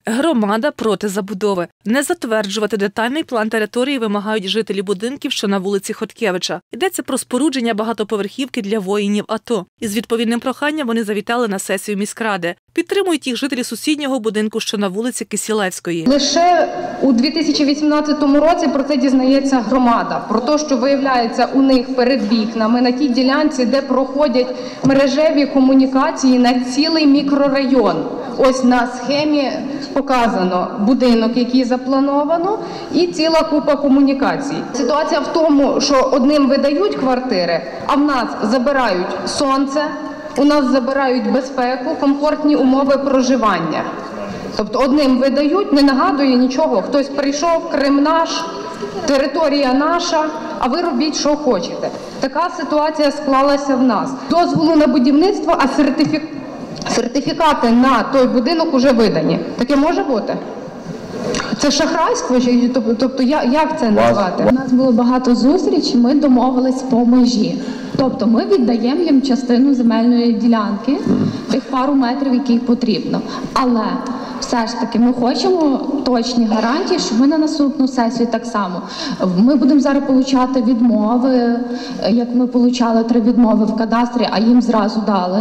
Громада проти забудови. Не затверджувати детальний план території вимагають жителі будинків, що на вулиці Хоткевича. Йдеться про спорудження багатоповерхівки для воїнів АТО. Із відповідним проханням вони завітали на сесію міськради. Підтримують їх жителі сусіднього будинку, що на вулиці Кисілевської. Лише у 2018 році про це дізнається громада. Про те, що виявляється у них перед вікнами, на тій ділянці, де проходять мережеві комунікації на цілий мікрорайон. Ось на схемі показано будинок, який заплановано, і ціла купа комунікацій. Ситуація в тому, що одним видають квартири, а в нас забирають сонце, у нас забирають безпеку, комфортні умови проживання. Тобто одним видають, не нагадує нічого. Хтось прийшов, Крим наш, територія наша, а ви робіть, що хочете. Така ситуація склалася в нас. Дозволу на будівництво, а сертифікати на той будинок вже видані. Таке може бути? Це шахрайство? Тобто як це назвати? У нас було багато зустрічей, ми домовились по межі. Тобто ми віддаємо їм частину земельної ділянки, тих пару метрів, які потрібно. Але все ж таки ми хочемо точні гарантії, що ми на наступну сесію так само. Ми будемо зараз отримати відмови, як ми отримали 3 відмови в кадастрі, а їм зразу дали.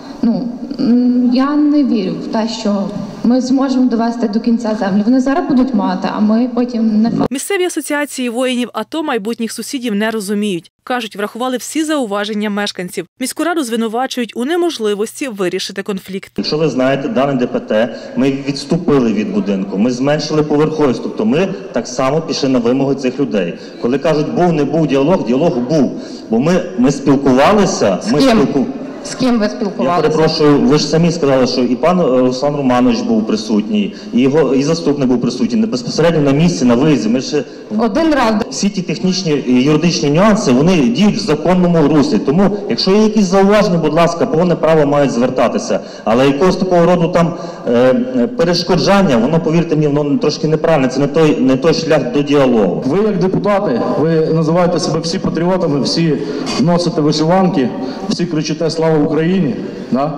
Я не вірю в те, що ми зможемо довести до кінця землю. Вони зараз будуть мати, а ми потім не. Місцеві асоціації воїнів АТО майбутніх сусідів не розуміють. Кажуть, врахували всі зауваження мешканців. Міську раду звинувачують у неможливості вирішити конфлікт. Якщо ви знаєте, дане ДПТ, ми відступили від будинку, ми зменшили поверховість, тобто ми так само пішли на вимоги цих людей. Коли кажуть, був, не був діалог, діалог був. Бо ми спілкувалися. З ким ви спілкувалися? Я перепрошую, ви ж самі сказали, що і пан Руслан Романович був присутній, і заступник був присутній, безпосередньо на місці, на виїзді. Ми ще один раз. Всі ті технічні і юридичні нюанси, вони діють в законному руслі. Тому, якщо є якісь зауваження, будь ласка, повне право мають звертатися. Але якогось такого роду там перешкоджання, воно, повірте мені, воно трошки неправильне, це не той шлях до діалогу. Ви як депутати, ви називаєте себе всі патріотами, всі носите вишиванки, всі кричите «Слава Україні!». Да?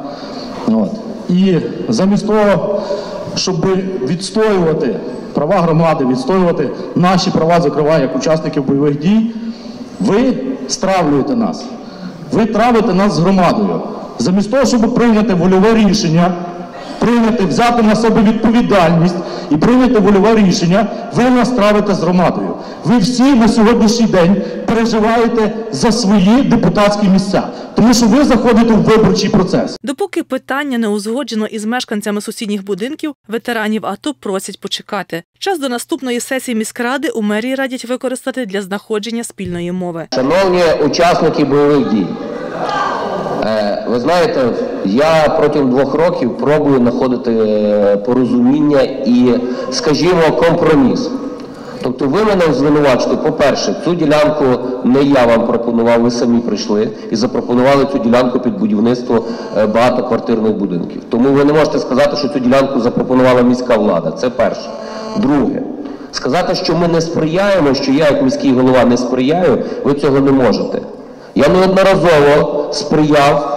І замість того, щоб відстоювати права громади, відстоювати наші права, зокрема, як учасників бойових дій, ви стравлюєте нас. Ви травите нас з громадою. Замість того, щоб прийняти вольове рішення, взяти на себе відповідальність і прийняти вольове рішення, ви нас травите з громадою. Ви всі на сьогоднішній день переживаєте за свої депутатські місця, тому що ви заходите в виборчий процес. Допоки питання не узгоджено із мешканцями сусідніх будинків, ветеранів АТО просять почекати. Час до наступної сесії міськради у мерії радять використати для знаходження спільної мови. Шановні учасники бойових дій, ви знаєте, я протягом 2 років пробую знаходити порозуміння і, скажімо, компроміс. Тобто ви мене звинувачуєте, по-перше, цю ділянку не я вам пропонував, ви самі прийшли і запропонували цю ділянку під будівництво багатоквартирних будинків. Тому ви не можете сказати, що цю ділянку запропонувала міська влада. Це перше. Друге. Сказати, що ми не сприяємо, що я як міський голова не сприяю, ви цього не можете. Я неодноразово сприяв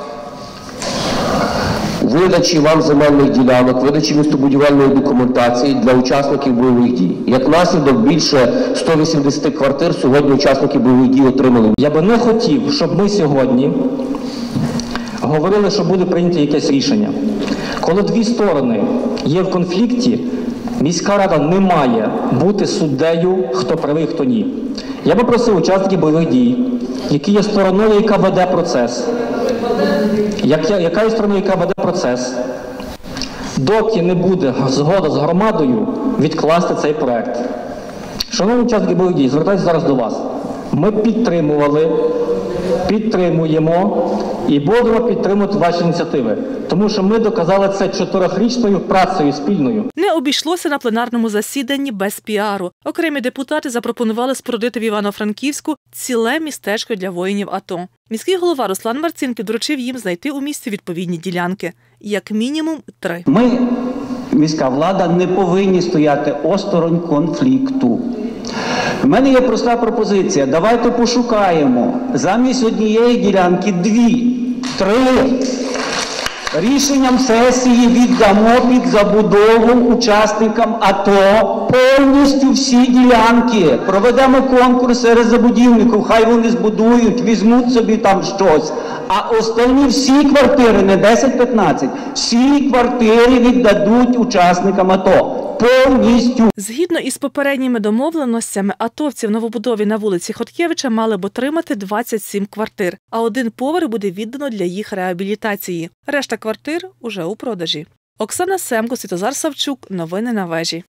видачі вам земельних ділянок, видачі містобудівельної документації для учасників бойових дій. Як наслідок, більше 180 квартир сьогодні учасники бойових дій отримали. Я би не хотів, щоб ми сьогодні говорили, що буде прийнято якесь рішення. Коли 2 сторони є в конфлікті, міська рада не має бути суддею, хто правий, хто ні. Я би просив учасників бойових дій, які є стороною, яка веде процес, яка є стороною, яка веде процес, доки не буде згода з громадою, відкласти цей проект. Шановні учасники бойових дій, звертаюся зараз до вас. Ми підтримували, підтримуємо і будемо підтримувати ваші ініціативи. Тому що ми доказали це 4-річною працею спільною. Не обійшлося на пленарному засіданні без піару. Окремі депутати запропонували спорудити в Івано-Франківську ціле містечко для воїнів АТО. Міський голова Руслан Марцинків доручив їм знайти у місті відповідні ділянки. Як мінімум 3. Ми, міська влада, не повинні стояти осторонь конфлікту. У мене є проста пропозиція. Давайте пошукаємо замість однієї ділянки 2, 3. Рішенням сесії віддамо під забудову учасникам АТО повністю всі ділянки. Проведемо конкурс серед забудівників, хай вони збудують, візьмуть собі там щось. А останні всі квартири, не 10-15, всі квартири віддадуть учасникам АТО. Повністю. Згідно із попередніми домовленостями, атовці в новобудові на вулиці Хоткевича мали б отримати 27 квартир, а один поверх буде віддано для їх реабілітації. Решта квартир уже у продажі. Оксана Семко, Святозар Савчук. Новини на вежі.